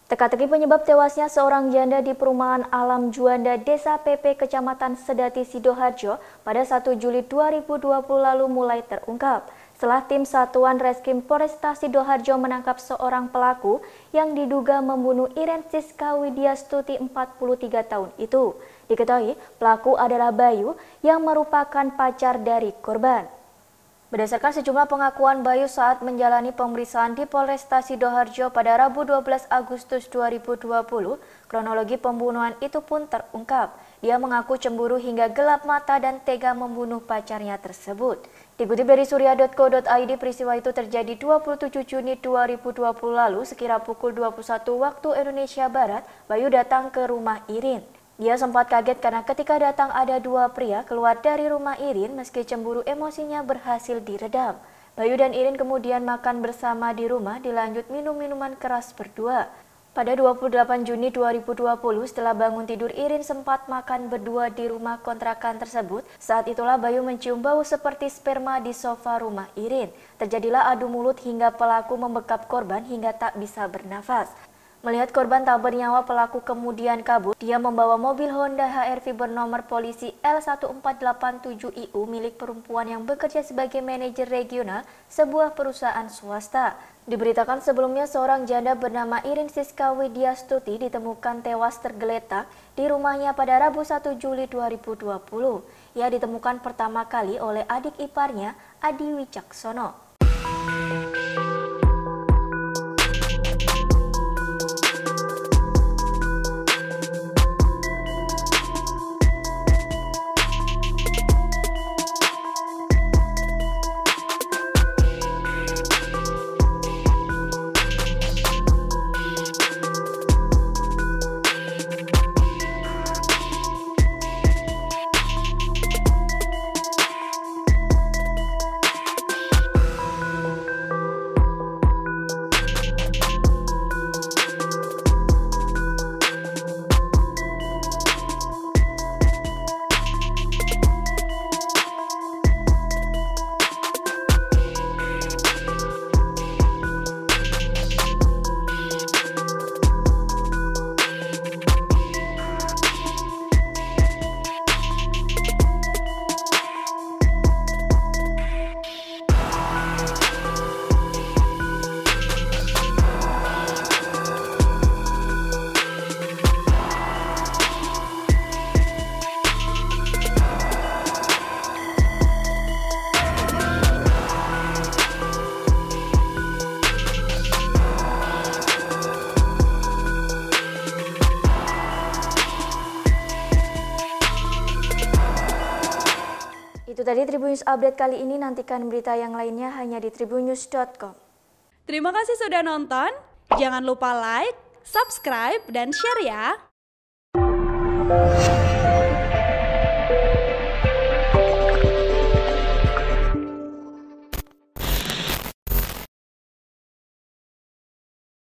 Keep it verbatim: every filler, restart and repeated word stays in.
Teka-teki penyebab tewasnya seorang janda di perumahan Alam Juanda, Desa P P, Kecamatan Sedati, Sidoarjo pada satu Juli dua ribu dua puluh lalu mulai terungkap. Setelah tim Satuan Reskrim Polresta Sidoarjo menangkap seorang pelaku yang diduga membunuh Iren Siska Widyastuti empat puluh tiga tahun itu. Diketahui pelaku adalah Bayu yang merupakan pacar dari korban. Berdasarkan sejumlah pengakuan Bayu saat menjalani pemeriksaan di Polresta Sidoarjo pada Rabu dua belas Agustus dua ribu dua puluh, kronologi pembunuhan itu pun terungkap. Dia mengaku cemburu hingga gelap mata dan tega membunuh pacarnya tersebut. Dikutip dari surya titik co titik i d, peristiwa itu terjadi dua puluh tujuh Juni dua ribu dua puluh lalu sekira pukul dua puluh satu waktu Indonesia Barat. Bayu datang ke rumah Irin. Dia sempat kaget karena ketika datang ada dua pria keluar dari rumah Irin, meski cemburu emosinya berhasil diredam. Bayu dan Irin kemudian makan bersama di rumah, dilanjut minum minuman keras berdua. Pada dua puluh delapan Juni dua ribu dua puluh, setelah bangun tidur, Irin sempat makan berdua di rumah kontrakan tersebut. Saat itulah Bayu mencium bau seperti sperma di sofa rumah Irin. Terjadilah adu mulut hingga pelaku membekap korban hingga tak bisa bernafas. Melihat korban tak bernyawa, pelaku kemudian kabur. Dia membawa mobil Honda H R V bernomor polisi L satu empat delapan tujuh I U milik perempuan yang bekerja sebagai manajer regional sebuah perusahaan swasta. Diberitakan sebelumnya seorang janda bernama Iren Siska Widyastuti ditemukan tewas tergeletak di rumahnya pada Rabu satu Juli dua ribu dua puluh. Ia ditemukan pertama kali oleh adik iparnya, Adi Wicaksono. Itu tadi Tribun News Update kali ini, nantikan berita yang lainnya hanya di tribun news dot com. Terima kasih sudah nonton, jangan lupa like, subscribe, dan share ya!